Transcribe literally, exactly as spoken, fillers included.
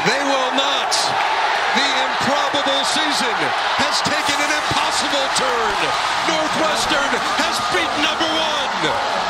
They will not. The improbable season has taken an impossible turn. Northwestern has beaten number one.